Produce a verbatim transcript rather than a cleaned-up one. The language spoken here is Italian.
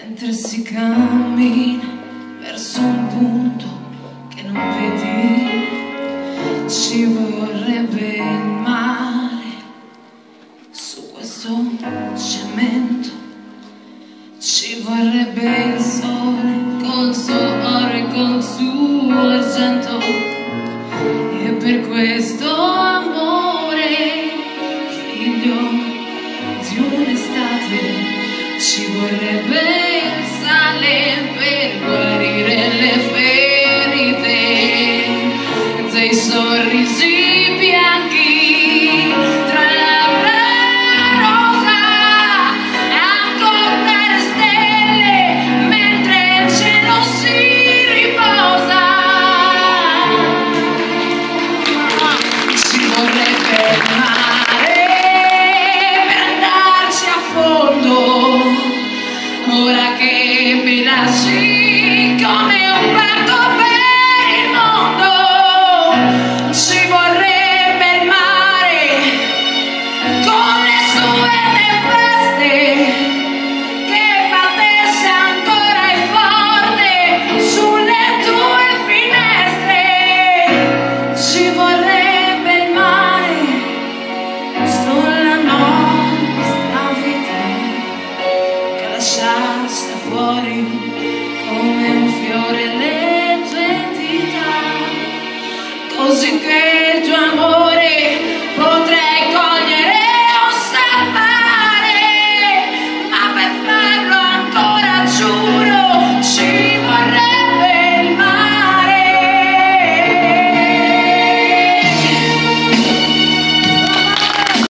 Mentre si cammina verso un punto che non vedi, ci vorrebbe il mare su questo cemento, ci vorrebbe il sole col suo oro e col suo argento, e per questo amore, figlio di un'estate, ci vorrebbe il sale per guarire le ferite dei sorrisi